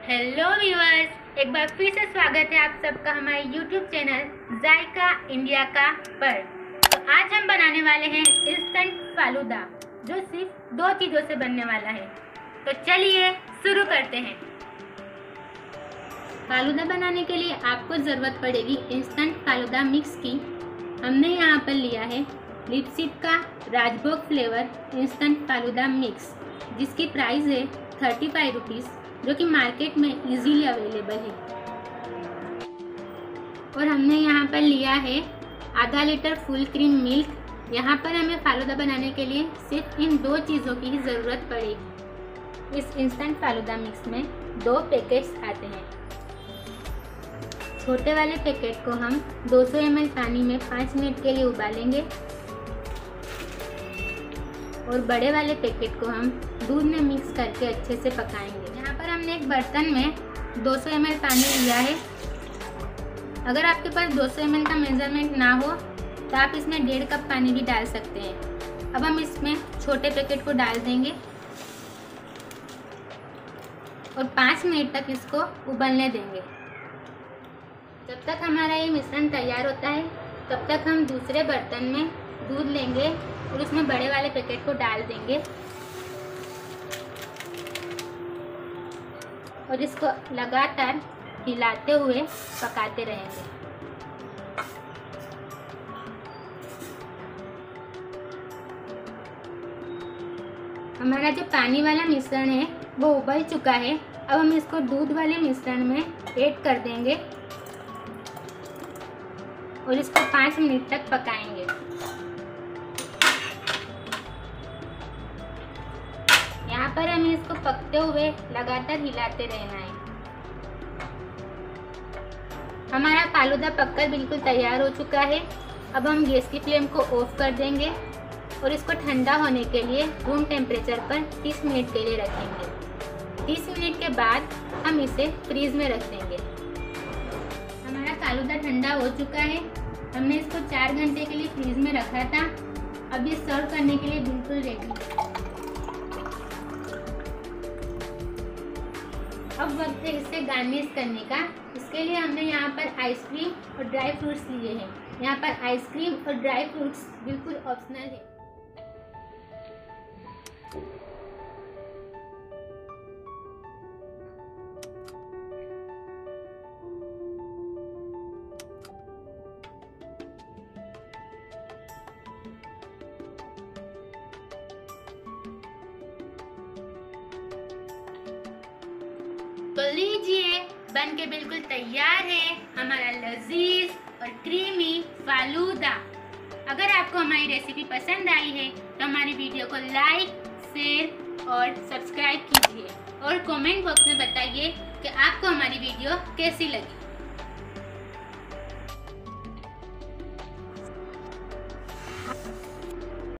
Hello viewers, एक बार फिर से स्वागत है आप सबका हमारे यूट्यूब चैनल जायका इंडिया का पर। तो आज हम बनाने वाले हैं इंस्टेंट फालूदा, जो सिर्फ 2 चीज़ों से बनने वाला है। तो चलिए शुरू करते हैं। फालूदा बनाने के लिए आपको ज़रूरत पड़ेगी इंस्टेंट फालूदा मिक्स की। हमने यहाँ पर लिया है लिपसिट का Rajbhog flavour instant falooda mix, जिसकी प्राइस है 35 रुपीज़, जो कि मार्केट में इजीली अवेलेबल है। और हमने यहाँ पर लिया है आधा लीटर फुल क्रीम मिल्क। यहाँ पर हमें फालूदा बनाने के लिए सिर्फ इन 2 चीज़ों की ही ज़रूरत पड़ेगी। इस इंस्टेंट फालूदा मिक्स में 2 पैकेट्स आते हैं। छोटे वाले पैकेट को हम 200 ml पानी में 5 मिनट के लिए उबालेंगे और बड़े वाले पैकेट को हम दूध में मिक्स करके अच्छे से पकाएंगे। यहाँ पर हमने एक बर्तन में 200 ml पानी लिया है। अगर आपके पास 200 ml का मेजरमेंट ना हो तो आप इसमें 1.5 कप पानी भी डाल सकते हैं। अब हम इसमें छोटे पैकेट को डाल देंगे और 5 मिनट तक इसको उबलने देंगे। जब तक हमारा ये मिश्रण तैयार होता है, तब तक हम दूसरे बर्तन में दूध लेंगे और उसमें बड़े वाले पैकेट को डाल देंगे और इसको लगातार हिलाते हुए पकाते रहेंगे। हमारा जो पानी वाला मिश्रण है वो उबल चुका है। अब हम इसको दूध वाले मिश्रण में ऐड कर देंगे और इसको 5 मिनट तक पकाएंगे। यहाँ पर हमें इसको पकते हुए लगातार हिलाते रहना है। हमारा फालूदा पककर बिल्कुल तैयार हो चुका है। अब हम गैस की फ्लेम को ऑफ कर देंगे और इसको ठंडा होने के लिए रूम टेम्परेचर पर 30 मिनट के लिए रखेंगे। 30 मिनट के बाद हम इसे फ्रीज में रख देंगे। हमारा फालूदा ठंडा हो चुका है। हमने इसको 4 घंटे के लिए फ्रीज में रखा था। अब ये सर्व करने के लिए बिल्कुल रेडी है। अब वक्त है इसे गार्निश करने का। इसके लिए हमने यहाँ पर आइसक्रीम और ड्राई फ्रूट्स लिए हैं। यहाँ पर आइसक्रीम और ड्राई फ्रूट्स बिल्कुल ऑप्शनल है। तो लीजिए, बन के बिल्कुल तैयार है हमारा लजीज और क्रीमी फालूदा। अगर आपको हमारी रेसिपी पसंद आई है तो हमारी वीडियो को लाइक, शेयर और सब्सक्राइब कीजिए और कमेंट बॉक्स में बताइए कि आपको हमारी वीडियो कैसी लगी।